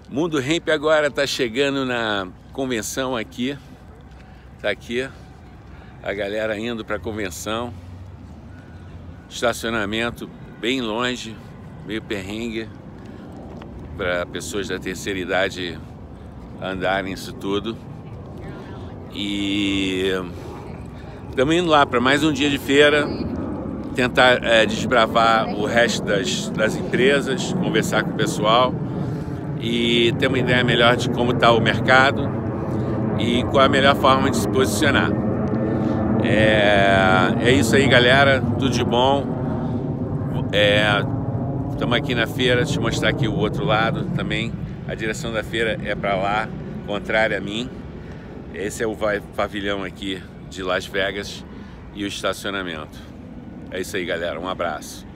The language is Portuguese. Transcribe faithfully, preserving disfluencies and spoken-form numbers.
Mundo Hemp agora está chegando na convenção aqui. Tá aqui a galera indo para a convenção. Estacionamento bem longe, meio perrengue para pessoas da terceira idade andarem isso tudo. E estamos indo lá para mais um dia de feira, tentar é, desbravar o resto das, das empresas, conversar com o pessoal e ter uma ideia melhor de como está o mercado e qual a melhor forma de se posicionar. É, é isso aí, galera, tudo de bom. Estamos é, aqui na feira, deixa eu mostrar aqui o outro lado também. A direção da feira é para lá, contrária a mim. Esse é o pavilhão aqui de Las Vegas e o estacionamento. É isso aí, galera, um abraço.